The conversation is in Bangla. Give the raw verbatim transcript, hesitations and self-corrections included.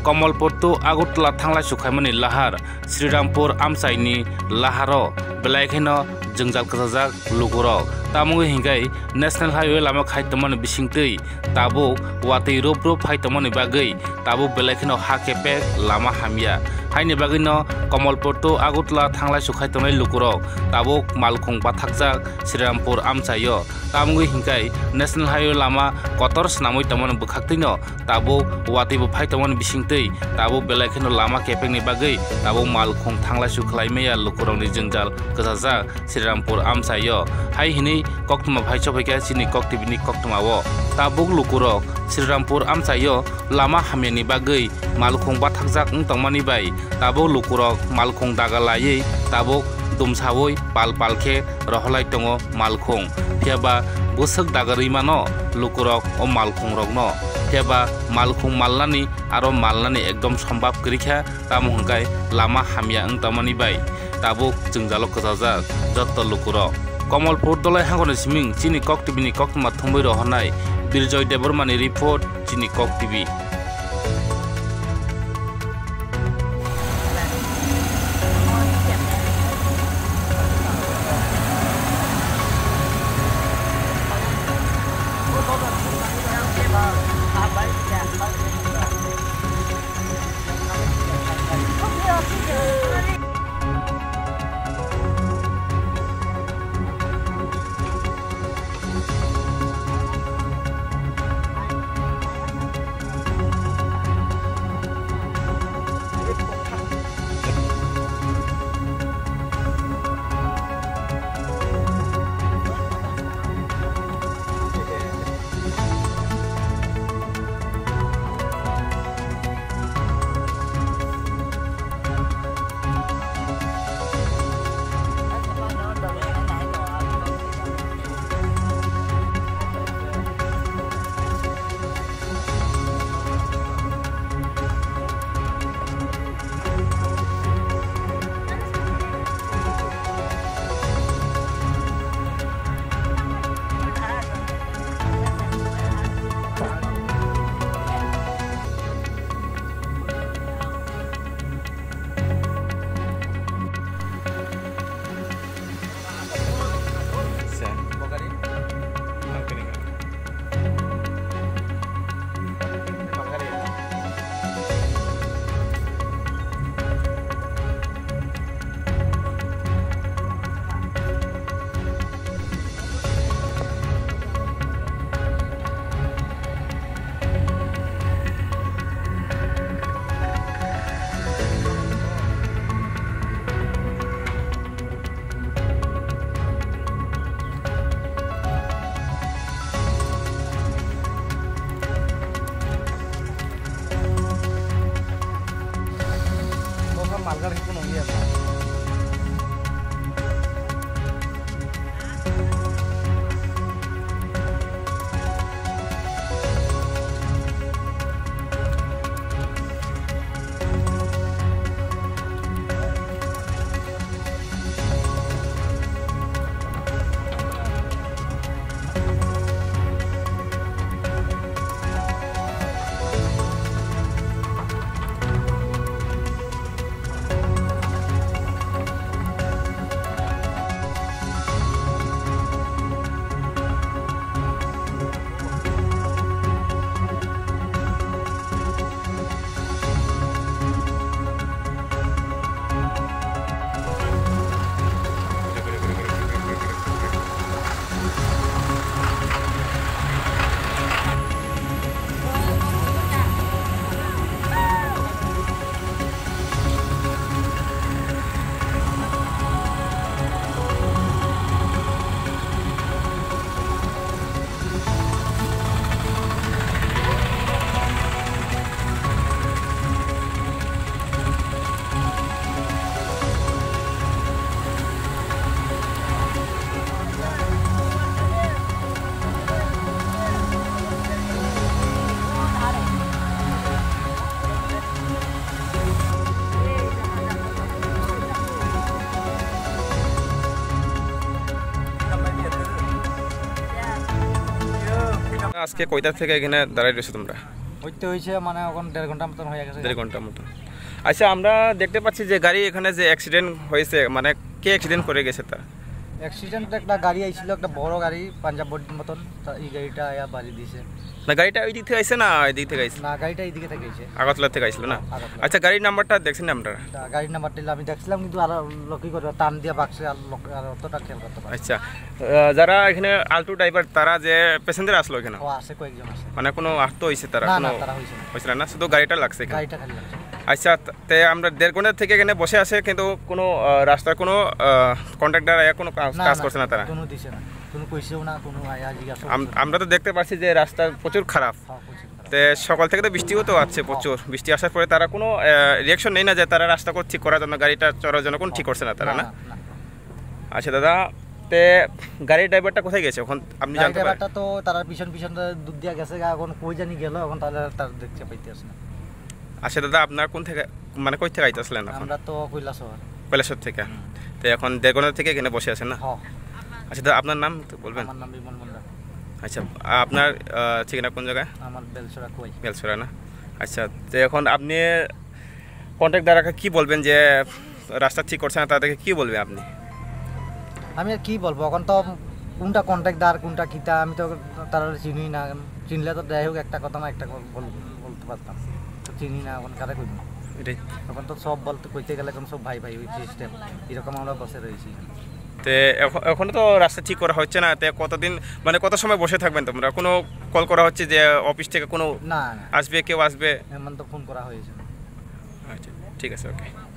कमलपुर तो आगरतला थांलाय सुखायमनि लाहार श्रीरामपुर आमसाइनि लाहारो बेलायखेनो जोंजाल कजाजाक लुगुरक तामुंगै हिंगाय नेशनेल हाईवे लामा खायतमनि बिसिंतै ताबो वातै रोब रोब फायतमनि बागै ताबो बेलायखेनो हा केपेक लामा हामिया हायनि बागैनो कमलपुर तो आगरतला थांलाय सुखायतनाय लुगुरक ताबो मालखं बाथाकजाक श्रीरामपुर आमसायो तामुंगै हिंगाय नेशनेल हाईवे लामा कतर स्नामै तमनि बखाक्तैनो ताबो वातैबो फायतमनि बिसिंतै ताबो बेलायखेनो लामा केपेकनि बागै ताबो मालखं थांलाय सुखलायमाया लुगुरकनि जोंजाल कजाजाक श्रीरामपुर आमसायो हाय हिनै कक्तमा भाइस भाइका सिनि कक्टिबिनि कक्तमावो ताबुक लुगुरक श्रीरामपुर आमसायो लामा हामियानि बागै मालखं बाथाकजाक तंमानि बाय ताबुक लुगुरक मालखं दागालायै ताबुक दुमसावै पाल पालखे रहलाय दङो मालखं फियाबा बोसोक दागारैमानो लुगुरक ओ मालखं रगनो फियाबा मालखं मालनानि आरो मालनानि एकदम सम्भाब करिखा तामु हंगाय लामा हामिया तंमानि बाय ताबुक जोंजाल कजाजाक जत्त लुगुरक कमलपुर दलाय हांगनि सिमिं चिनि कक टिभिनि कक्तमा थंबै रहनाय बिरजय देबरमानि रिपोर्ट चिनि कक टिभि मालगाड़ी को नंगी है আজকে কয়টা থেকে এখানে দাঁড়াই রয়েছে তোমরা? হইতে হয়েছে মানে এখন দেড় ঘন্টা মতন হয়ে গেছে। দেড় ঘন্টার মতো। আচ্ছা, আমরা দেখতে পাচ্ছি যে গাড়ি এখানে যে অ্যাক্সিডেন্ট হয়েছে, মানে কে অ্যাক্সিডেন্ট করে গেছে তার? অ্যাক্সিডেন্ট একটা গাড়ি আইছিল, একটা বড় গাড়ি পাঞ্জাব বোর্ডের মতন, তা এই গাড়িটা আয়া বাড়ি দিয়েছে। না, গাড়িটা ওই দিক থেকে আইছে না এই দিক থেকে আইছে? না, গাড়িটা এইদিকে থেকে আইছে, আগরতলা থেকে আইছিল না? আগরতলা। আচ্ছা, গাড়ির নাম্বারটা দেখছেন না আপনারা? তা গাড়ির নাম্বারটা আমি দেখছিলাম, কিন্তু আর লক্ষ্য করে টান দিয়ে বাক্সে আর লোক আর অতটা খেয়াল করতে পারে। আচ্ছা, আহ, যারা এখানে আলটু ড্রাইভার তারা যে প্যাসেঞ্জার আসলো এখানে, ও আছে, কয়েকজন আছে। মানে কোনো আহত হয়েছে তারা? না কোনো না, তারা হইছে না, হয়েছিল না, শুধু গাড়িটা লাগছে এখানে? গাড়িটা খালি লাগছে। আচ্ছা, তে আমরা দেড় ঘন্টা থেকে এখানে বসে আছে, কিন্তু কোনো আহ, রাস্তার কোনো কন্ট্রাক্টর কোনো কাজ না কাজ না, করছে না তারা? কোনো দিছে না, কোনো কইছেও না, কোনো আয়া জিজ্ঞাসা আম- আমরা তো দেখতে পাচ্ছি যে রাস্তা প্রচুর খারাপ। তে সকাল থেকে তো বৃষ্টিও তো আছে প্রচুর, বৃষ্টি আসার পরে তারা কোনো রিয়াকশন নেই না যে তারা রাস্তা ঠিক করার জন্য, গাড়িটা চড়ার জন্য কোনো ঠিক করছে না তারা, না? আচ্ছা দাদা, তে গাড়ির ড্রাইভারটা কোথায় গেছে এখন আপনি জানতে পারেন? ড্রাইভারটা তো তারা পিছন পিছন দুধ দিয়া গেছে, এখন কই জানি গেল, এখন তাহলে তার দেখতে পাইতেছে না। আচ্ছা দাদা, আপনার কোন থেকে মানে কই থেকে আইতেছিলেন এখন? আমরা তো কৈলাস কৈলাসর থেকে। তো এখন দেড় ঘন্টা থেকে এখানে বসে আছেন না? হ্যাঁ। আচ্ছা দাদা, আপনার নাম একটু বলবেন? আমার নাম বিমল মুন্ডা। আচ্ছা, আপনার আহ, ঠিকানা কোন জায়গায়? আমার বেলসরা কই। বেলসরা না? আচ্ছা, তো এখন আপনি কন্ট্রাক্টরকে কি বলবেন যে রাস্তা ঠিক করছে না, তাদেরকে কি বলবেন আপনি? আমি আর কি বলবো, এখন তো কোনটা কন্ট্রাক্টদার কোনটা কিতা আমি তো তারা চিনি না, চিনলে তো যাই হোক একটা কথা না একটা কথা বল- বলতে পারতাম, তো চিনি না, এখন কারে কইব? এটাই। এখন তো সব বলতে কইতে গেলে এখন সব ভাই ভাই সিস্টেম, এরকম আমরা বসে রয়েছি। তে এখন- এখনো তো রাস্তা ঠিক করা হচ্ছে না, তে কতদিন মানে কত সময় বসে থাকবেন তোমরা? কোনো কল করা হচ্ছে যে অফিস থেকে কোনো না না, আসবে, কেউ আসবে? এমন তো ফোন করা হয়েছে। আচ্ছা, ঠিক আছে, ওকে।